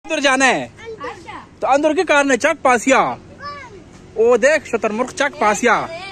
अंदर जाना है अच्छा। तो अंदर के कारण चक पासिया। ओ देख शतरमुर्ख चक पासिया।